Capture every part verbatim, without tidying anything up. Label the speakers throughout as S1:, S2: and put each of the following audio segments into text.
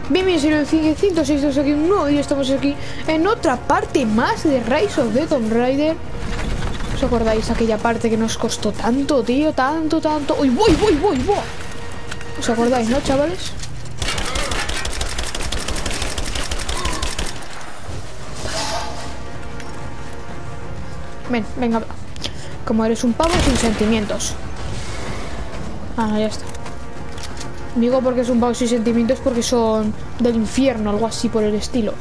S1: Bienvenidos a ciento seis aquí un nuevo vídeo. Estamos aquí en otra parte más de Rise of the Tomb Raider. ¿Os acordáis aquella parte que nos costó tanto, tío? Tanto, tanto. ¡Uy, voy, voy, voy, voy! ¿Os acordáis, no, chavales? Ven, venga. Como eres un pavo sin sentimientos. Ah, ya está. Digo porque es un pavo sin sentimientos porque son del infierno, algo así por el estilo.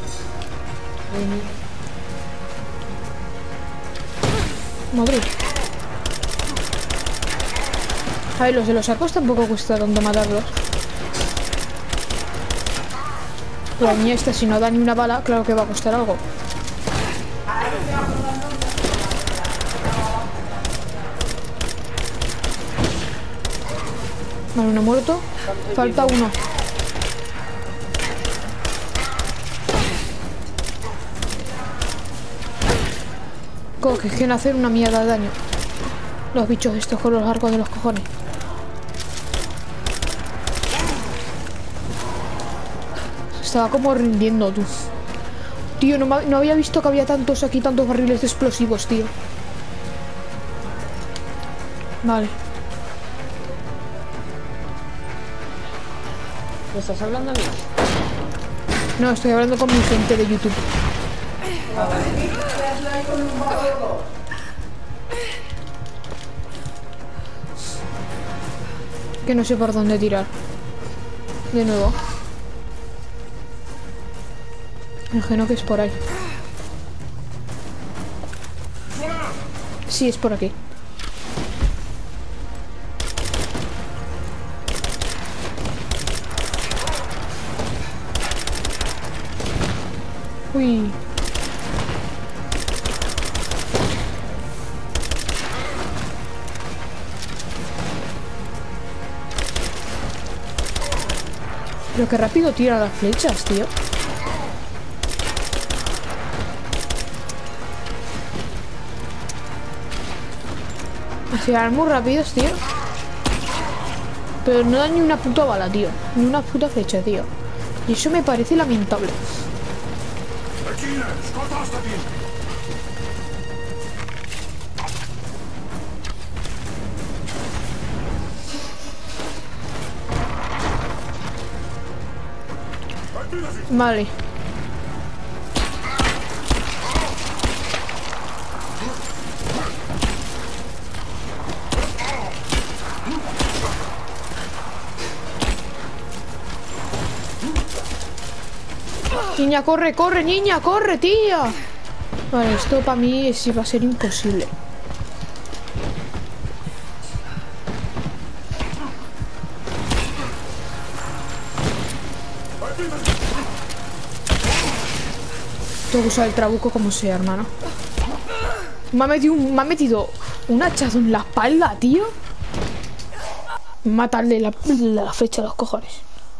S1: Madre. A ver, los de los sacos tampoco cuesta tanto matarlos. La niña esta, si no da ni una bala, claro que va a costar algo. Vale, uno muerto. Falta uno. Cogen hacer una mierda de daño. Los bichos estos con los arcos de los cojones. Se estaba como rindiendo, tú. Tío, no, no había visto que había tantos aquí, tantos barriles de explosivos, tío. Vale.
S2: ¿Me estás hablando a mí?
S1: No, estoy hablando con mi gente de YouTube. Que no sé por dónde tirar. De nuevo. Imagino que es por ahí. Sí, es por aquí. Uy. Pero qué rápido tira las flechas, tío. Así van muy rápidos, tío. Pero no dan ni una puta bala, tío. Ni una puta flecha, tío. Y eso me parece lamentable. Vale. Niña, corre, corre, niña, corre, tía. Vale, esto para mí sí va a ser imposible. Tengo que usar el trabuco como sea, hermano. Me ha metido un, me ha metido un hachazo en la espalda, tío. Matarle la, la flecha a los cojones.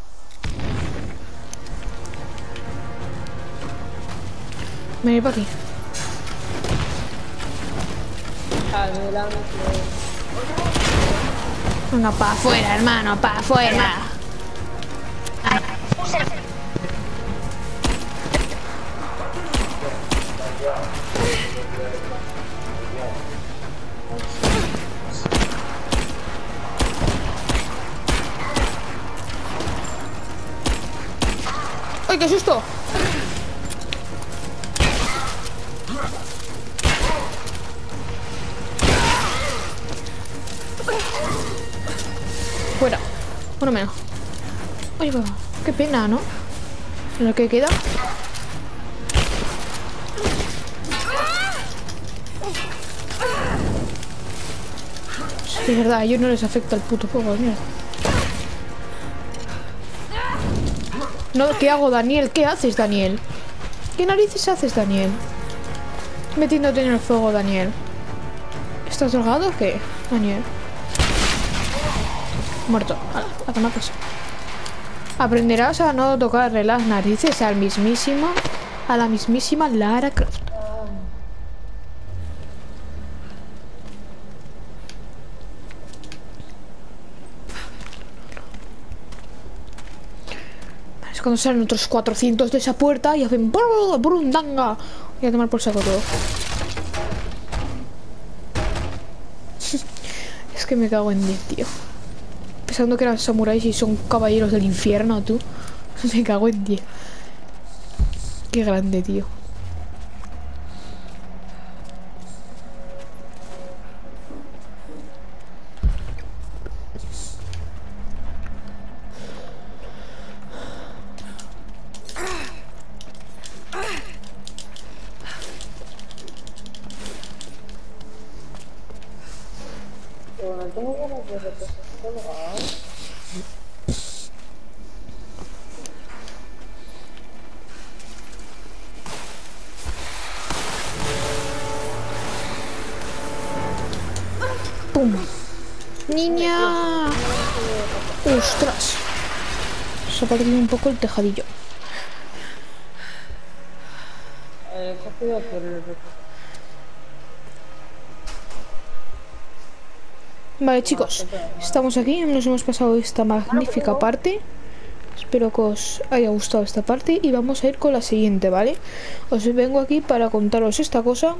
S1: Ven para aquí.
S2: Adelante.
S1: Venga, para afuera, hermano, para afuera. ¡Ay, qué susto! Fuera. Uno menos. Oye, qué pena, ¿no? Lo que queda. Sí, es verdad, a ellos no les afecta el puto fuego, mierda. No, ¿qué hago, Daniel? ¿Qué haces, Daniel? ¿Qué narices haces, Daniel? Metiéndote en el fuego, Daniel. ¿Estás drogado o qué, Daniel? Muerto. A, a tomar cosa. Aprenderás a no tocarle las narices al mismísimo, a la mismísima Lara Croft. Es cuando salen otros cuatrocientos de esa puerta y hacen burundanga. Voy a tomar por saco todo. Es que me cago en diez, tío. Pensando que eran samuráis y son caballeros del infierno, tú. Me cago en diez. Qué grande, tío.
S2: Bueno, tengo ganas de representar.
S1: ¡Pum! ¡Niña! ¡Ostras! Se ha partido un poco el tejadillo.
S2: Eh, cogido por el
S1: Vale, chicos, estamos aquí, nos hemos pasado esta magnífica parte. Espero que os haya gustado esta parte y vamos a ir con la siguiente, ¿vale? Os vengo aquí para contaros esta cosa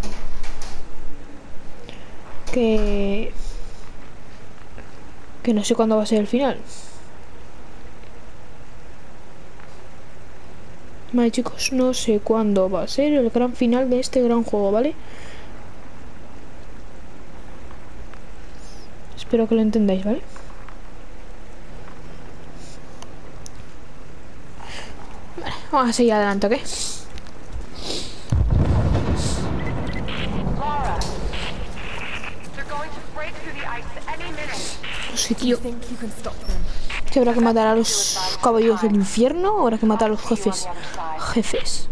S1: que que no sé cuándo va a ser el final. Vale, chicos, no sé cuándo va a ser el gran final de este gran juego, ¿vale? Espero que lo entendáis, ¿vale? Vale, vamos a seguir adelante, ¿ok? No sé, tío. ¿Que habrá que matar a los caballeros del infierno o habrá que matar a los jefes? Jefes.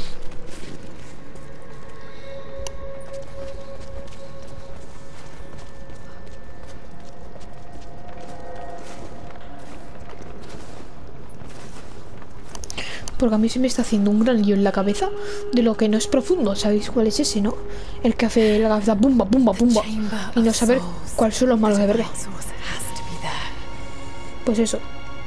S1: Porque a mí se me está haciendo un gran lío en la cabeza de lo que no es profundo. ¿Sabéis cuál es ese, no? El que hace la cabeza pumba, pumba, pumba. Y no saber cuáles son los malos de verdad. Pues eso.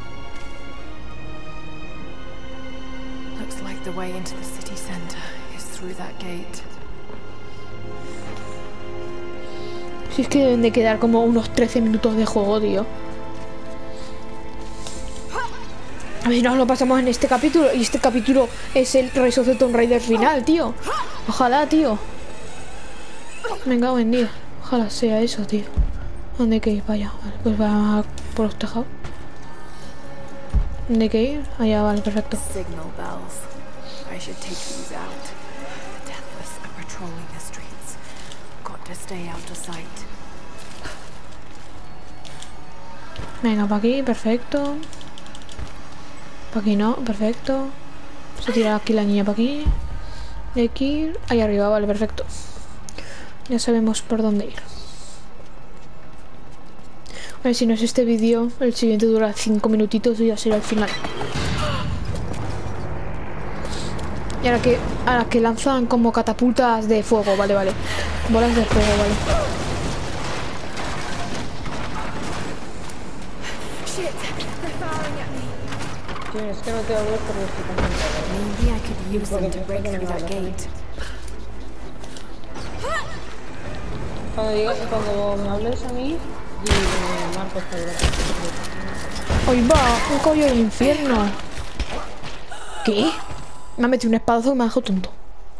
S1: Si es que deben de quedar como unos trece minutos de juego, tío. A ver si nos lo pasamos en este capítulo. Y este capítulo es el Rise of the Tomb Raider final, tío. Ojalá, tío. Me cago en día. Ojalá sea eso, tío. ¿Dónde hay que ir? Vaya. Vale, pues va por los tejados. ¿Dónde hay que ir? Allá, vale, perfecto. Venga, para aquí, perfecto. Para aquí no, perfecto. Se tira aquí la niña para aquí. De aquí, ahí arriba, vale, perfecto. Ya sabemos por dónde ir. A ver si no es este vídeo, el siguiente dura cinco minutitos y ya será el final. Y ahora que, ahora que lanzan como catapultas de fuego, vale, vale. Bolas de fuego, vale.
S2: Sí, es que no te hablo por lo que también. Cuando digas, cuando me hables a mí, y Marcos te hablará.
S1: ¡Ahí va! ¡Un caballo del infierno! ¿Qué? Me ha metido un espadazo que me ha dejado tonto.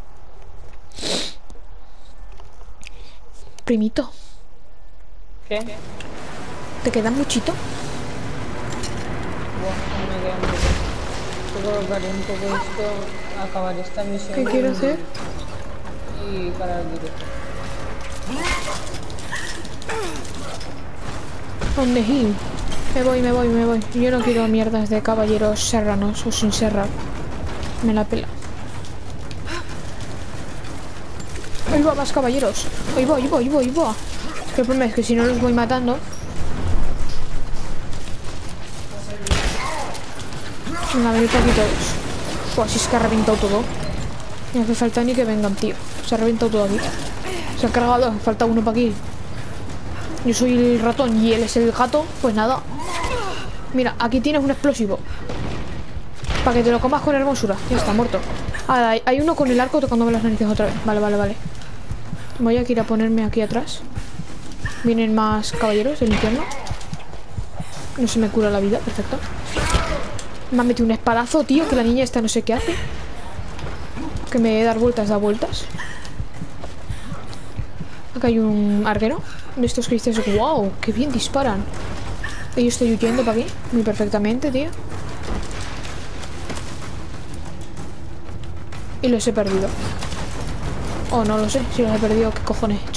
S1: Primito.
S2: ¿Qué?
S1: ¿Te queda muchito?
S2: Buah, no me queda mucho. Yo colocaré un poco esto, acabar esta misión.
S1: ¿Qué quiero hacer?
S2: Y parar el directo.
S1: ¿Dónde ir? Me voy, me voy, me voy. Yo no quiero mierdas de caballeros serranos o sin serrar. Me la pela. Ahí va, más caballeros. Ahí va, ahí va, ahí va, ahí va. Es que el problema es que si no los voy matando... Venga, venid por aquí todos. Pues si es que ha reventado todo. No hace falta ni que vengan, tío. Se ha reventado todo aquí. Se ha cargado, falta uno para aquí. Yo soy el ratón y él es el gato. Pues nada. Mira, aquí tienes un explosivo. Para que te lo comas con hermosura. Ya está, muerto. Ah, hay, hay uno con el arco tocándome las narices otra vez. Vale, vale, vale. Voy a ir a ponerme aquí atrás. Vienen más caballeros del infierno. No se me cura la vida, perfecto. Me ha metido un espadazo, tío, que la niña esta no sé qué hace. Que me dar vueltas, da vueltas. Acá hay un arquero de estos que dices, wow, qué bien disparan. Y yo estoy huyendo para aquí, muy perfectamente, tío. Y los he perdido. Oh, no lo sé, si los he perdido, ¿qué cojones he hecho?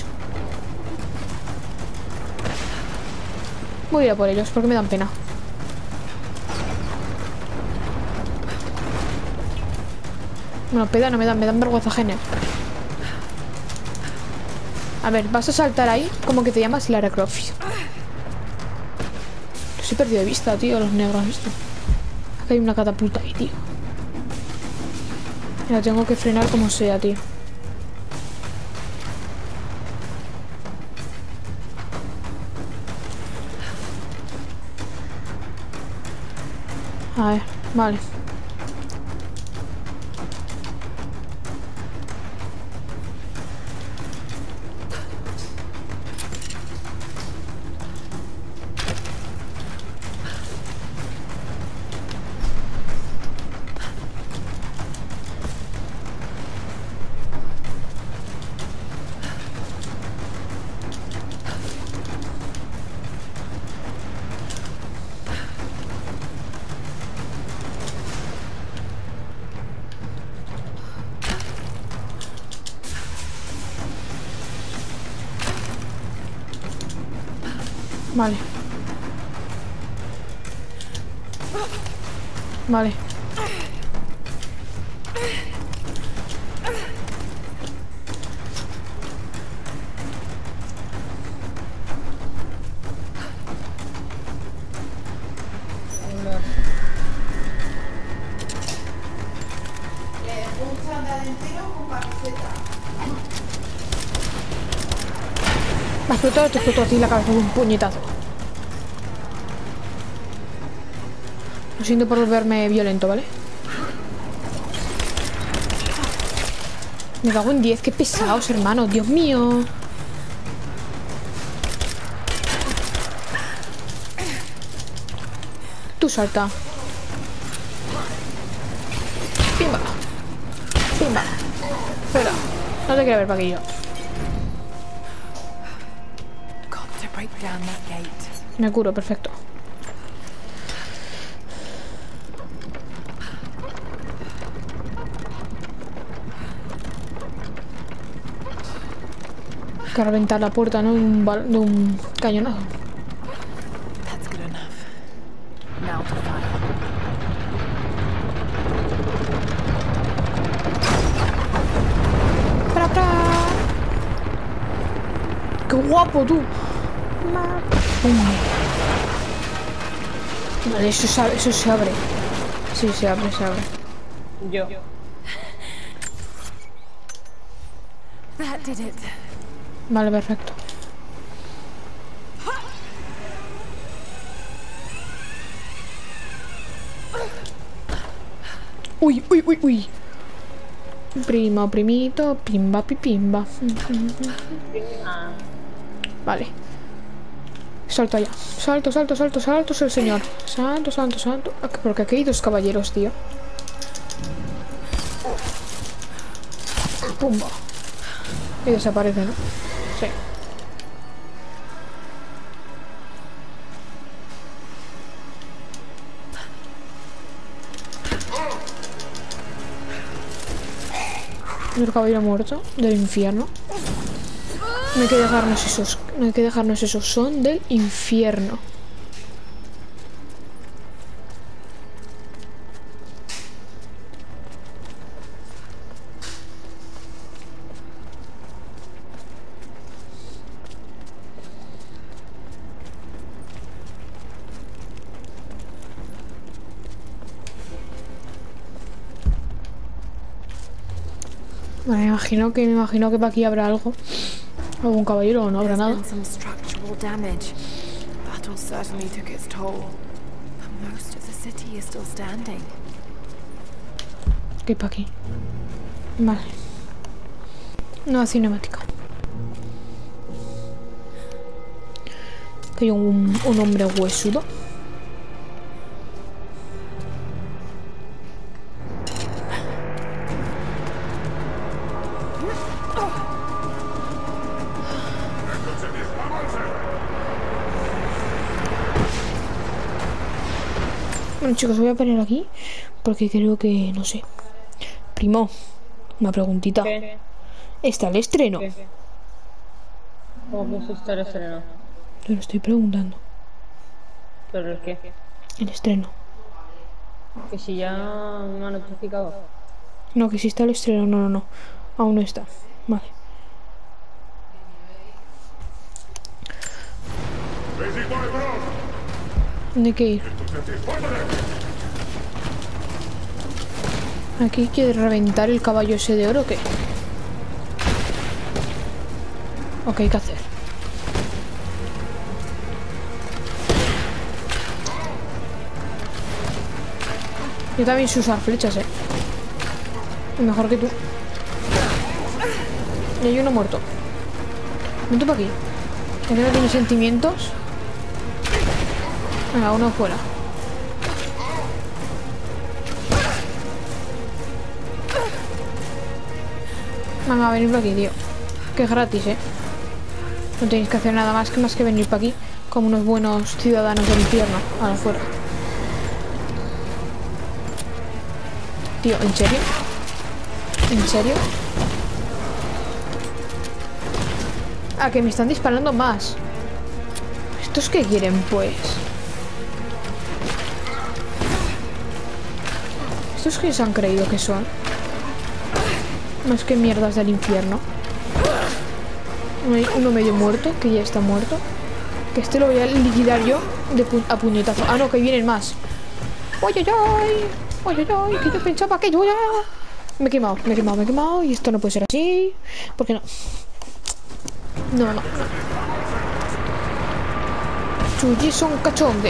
S1: Voy a ir a por ellos, porque me dan pena. Bueno, pena no me dan, me dan vergüenza ajena. A ver, vas a saltar ahí. ¿Cómo que te llamas? Lara Croft. Los he perdido de vista, tío, los negros estos. Acá hay una catapulta ahí, tío. La tengo que frenar como sea, tío. A ver, vale. Vale. Vale. Me ha explotado, te explotó a ti la cabeza de un puñetazo. Lo siento por volverme violento, ¿vale? Me cago en diez, qué pesados, hermano. Dios mío. Tú salta. Pimba. Pimba. Fuera. No te quiero ver, Paquillo. Me curo, perfecto. Que reventar la puerta, ¿no? De un, bal de un cañonazo. ¡Pra, pra! ¡Qué guapo, tú! Vale, eso se, eso se abre. Sí, se abre, se abre.
S2: Yo.
S3: That did it.
S1: Vale, perfecto. Uy, uy, uy, uy. Primo, primito, pimba, pipimba. Vale. Salto allá. Salto, salto, salto, salto, es el señor. Salto, salto, salto. Porque aquí hay dos caballeros, tío. Pumba. Y desaparece, ¿no? Sí. El caballero muerto del infierno. No hay que dejarnos esos. No hay que dejarnos esos. Son del infierno. Bueno, me imagino que me imagino que para aquí habrá algo. ¿Algún caballero o no habrá nada? ¿Qué hay para aquí? Vale. Nueva cinemática. Que hay un, un hombre huesudo. Bueno, chicos, voy a poner aquí porque creo que, no sé. Primo, una preguntita.
S2: ¿Qué?
S1: ¿Está el estreno?
S2: ¿Qué? ¿Cómo que está el estreno?
S1: Te lo estoy preguntando.
S2: ¿Pero el qué?
S1: El estreno.
S2: Que si ya me ha notificado.
S1: No, que si está el estreno. No, no, no. Aún no está. Vale. ¿Dónde hay que ir? ¿Aquí quiere reventar el caballo ese de oro o qué? ¿O qué hay que hacer? Yo también sé usar flechas, eh. Mejor que tú. Y hay uno muerto. Vente para aquí. Que no tiene sentimientos. Venga, uno fuera. Venga, a venir para aquí, tío. Que es gratis, eh. No tenéis que hacer nada más que más que venir para aquí como unos buenos ciudadanos del infierno. A la fuera. Tío, ¿en serio? ¿En serio? Ah, que me están disparando más. ¿Estos qué quieren, pues? ¿Estos qué se han creído que son? Más que mierdas del infierno. Hay uno medio muerto, que ya está muerto. Que este lo voy a liquidar yo de pu a puñetazo. Ah, no, que vienen más. ¡Ay, ay, ay! ¡Ay, ay, ay! Que yo pensaba que yo ya... Me he quemado, me he quemado, me he quemado. Y esto no puede ser así. ¿Por qué no? No, no. Chuji son cachonde.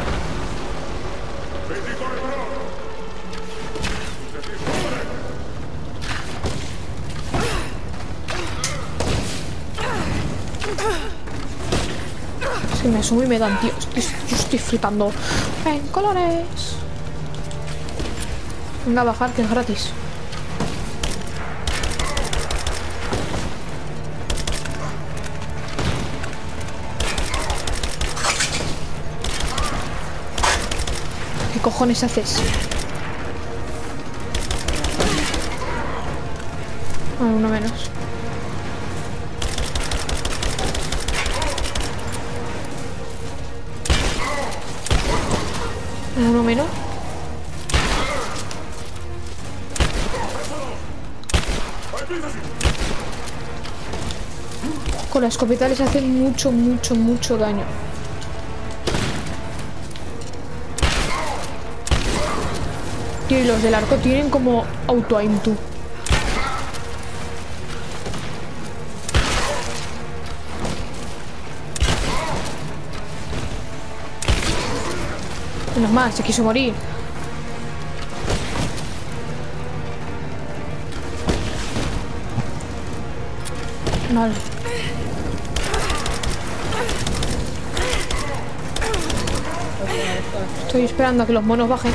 S1: Es que me asumo y me dan, tío. Estoy, yo estoy flipando. En colores. Venga a bajar, que es gratis. ¿Qué cojones haces? Ah, uno menos. Uno menos. Con la escopeta les hace mucho, mucho, mucho daño. Tío, y los del arco tienen como auto-aim tú. Menos mal, se quiso morir. Vale. Estoy esperando a que los monos bajen.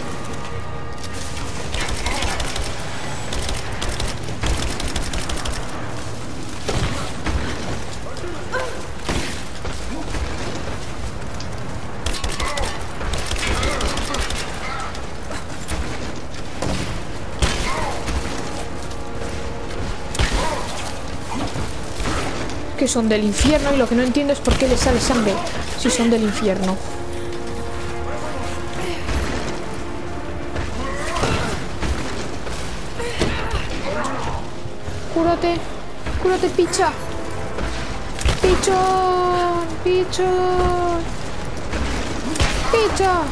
S1: Que son del infierno y lo que no entiendo es por qué les sale sangre si son del infierno. Cúrate, cúrate, picha. Pichón, pichón. Picha.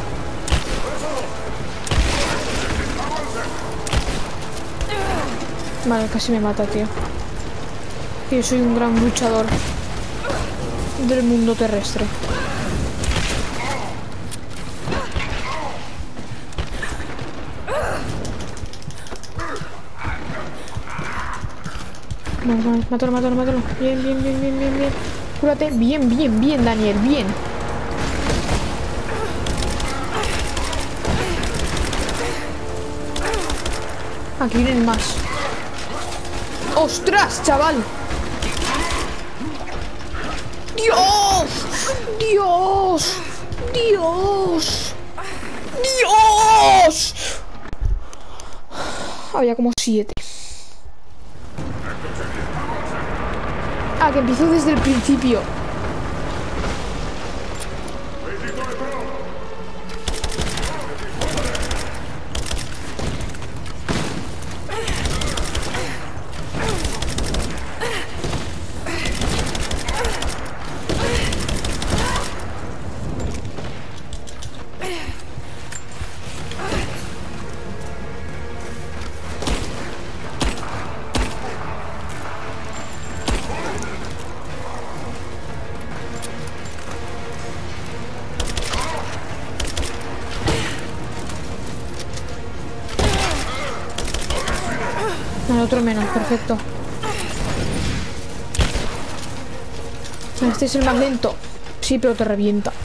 S1: Vale, casi me mata, tío. Yo soy un gran luchador del mundo terrestre. Vamos, vamos, mátalo, mátalo, mátalo. Bien, bien, bien, bien, bien, bien. Cúrate. Bien, bien, bien, Daniel, bien. Aquí vienen más. ¡Ostras, chaval! ¡Dios! ¡Dios! ¡Dios! ¡Dios! Había como siete. Ah, que empiezo desde el principio. Otro menos, perfecto. Este es el más lento. Sí, pero te revienta.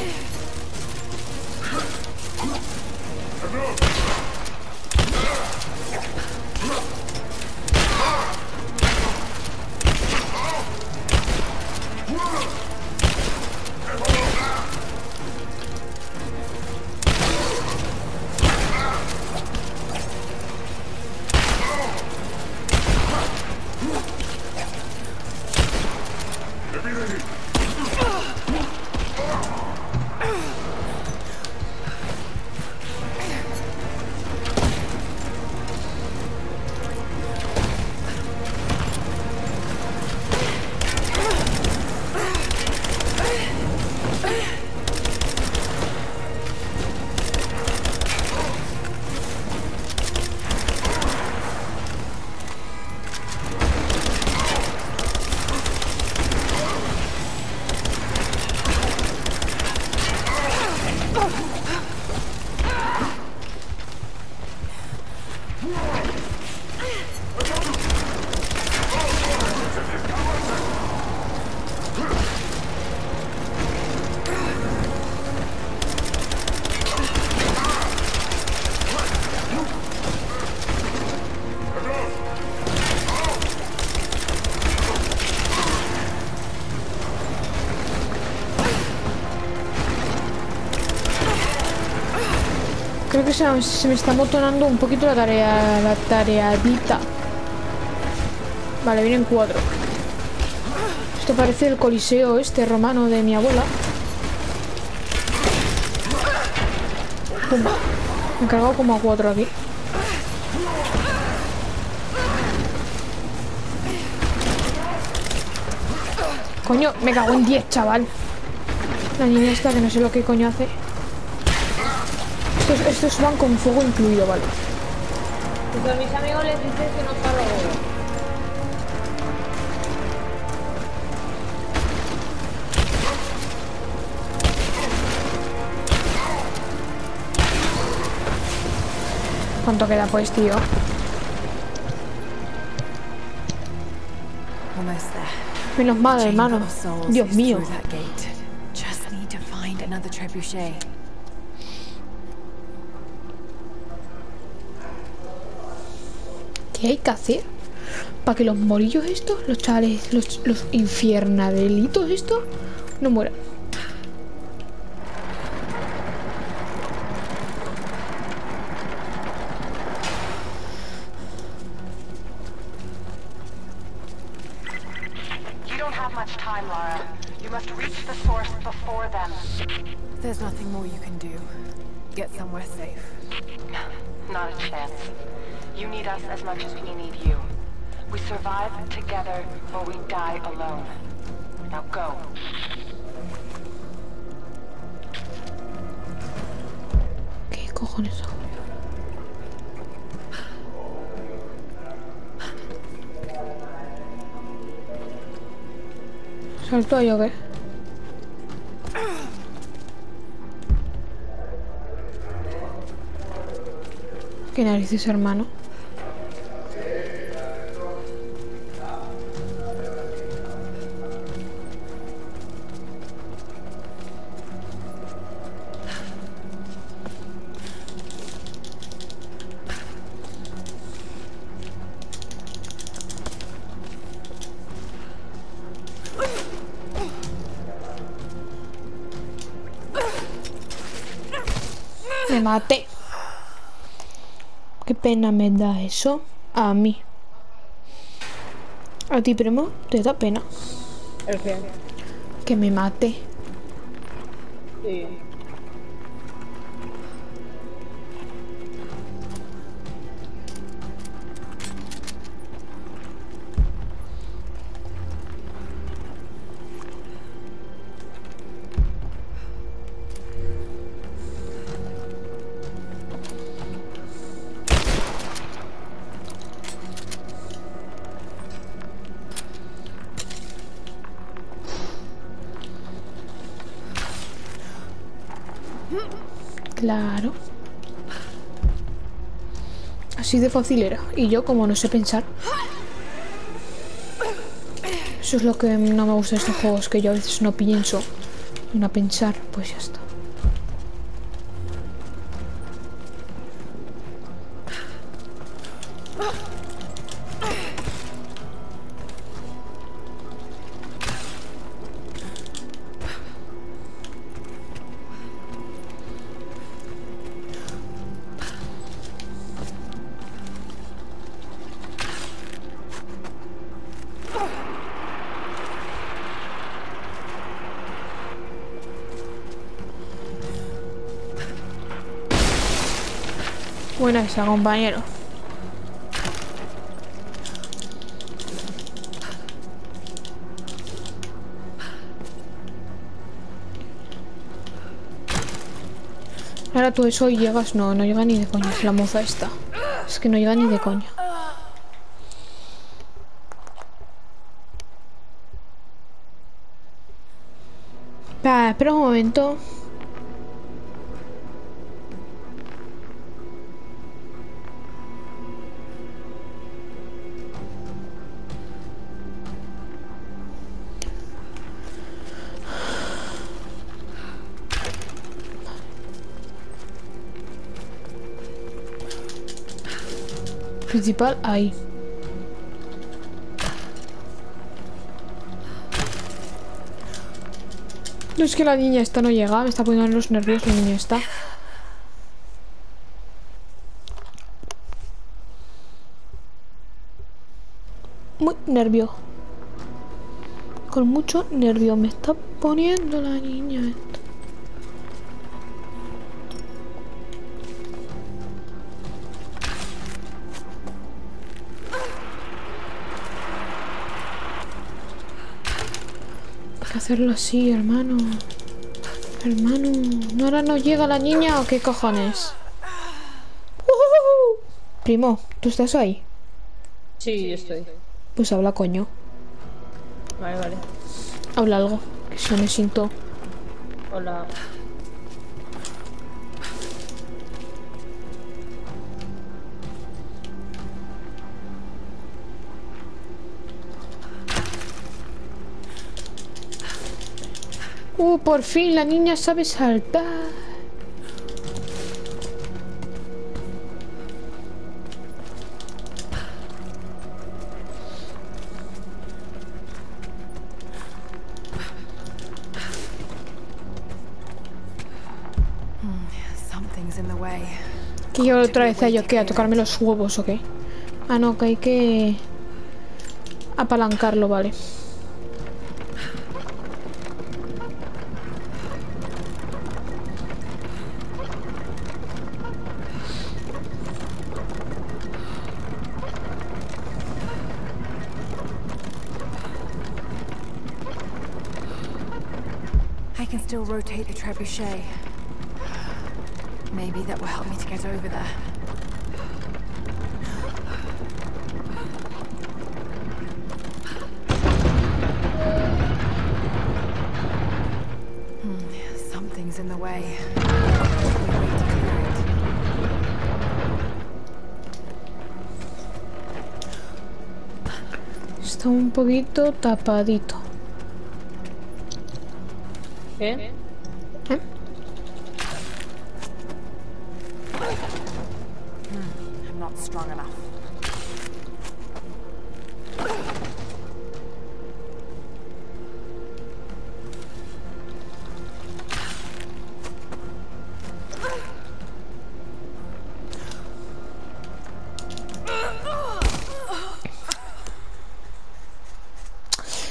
S1: Creo que se, se me está amotonando un poquito la tarea, la tareadita. Vale, vienen cuatro. Esto parece el coliseo este romano de mi abuela. Pumba. Me he cargado como a cuatro aquí. Coño, me cago en diez, chaval. La niña esta que no sé lo que coño hace. Estos, estos van con fuego incluido, vale.
S2: Pues a mis amigos les dices que no está luego.
S1: ¿Cuánto queda pues, tío? Menos mal, hermano. Dios mío. ¿Qué hay que hacer para que los morillos estos, los chavales, los, los infiernadelitos estos, no mueran?
S3: There's nothing more you can do. Get somewhere safe.
S4: Not a chance. You need us as much as we need you. We survive together or we die alone. Now go.
S1: ¿Qué cojones hago? ¿Salto ahí o qué? ¿Qué narices, hermano? Me maté. Qué pena me da eso a mí. A ti, primo, te da pena.
S2: ¿El qué?
S1: Que me mate.
S2: Sí.
S1: Claro. Así de fácil era. Y yo, como no sé pensar. Eso es lo que no me gusta de estos juegos, que yo a veces no pienso. Y no pensar, pues ya está. Buena esa, compañero. Ahora tú eso y llegas. No, no llega ni de coña. Es la moza esta. Es que no llega ni de coña. Ah, espera un momento. Principal ahí. No, es que la niña esta no llega. Me está poniendo los nervios la niña esta. Muy nervio. Con mucho nervio me está poniendo la niña esta. Hay que hacerlo así, hermano. Hermano. ¿No ahora no llega la niña o qué cojones? ¡Uh! Primo, ¿tú estás ahí?
S2: Sí, estoy.
S1: Pues habla, coño.
S2: Vale, vale.
S1: Habla algo, que si no me siento...
S2: Hola.
S1: Uh, por fin la niña sabe saltar.
S3: Something's in the way.
S1: Que yo otra vez a yo que a tocarme los huevos o qué. Ah, no, que hay que apalancarlo, vale.
S3: I can still rotate the trebuchet. Maybe that will help me to get over there. Hmm, something's in the way.
S1: Está un poquito tapadito.
S2: ¿Qué?
S1: ¿Eh?
S3: I'm not strong enough.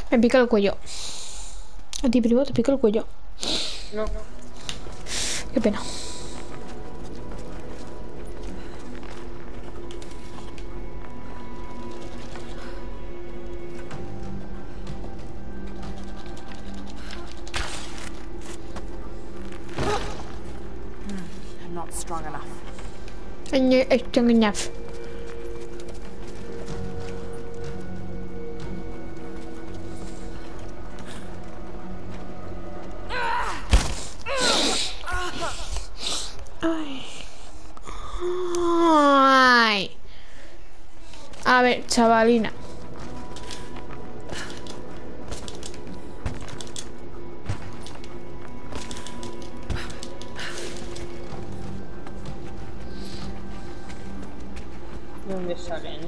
S1: Me pica el cuello. A ti, primo, te pica el cuello.
S2: No.
S1: Qué pena.
S3: I'm not strong enough.
S1: Strong enough. Ay. Ay. A ver, chavalina.
S2: ¿De dónde salen?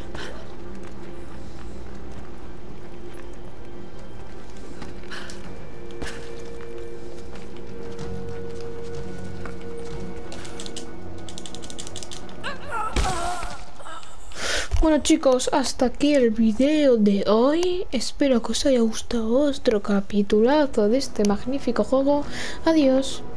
S1: Bueno chicos, hasta aquí el video de hoy. Espero que os haya gustado otro capitulazo de este magnífico juego. Adiós.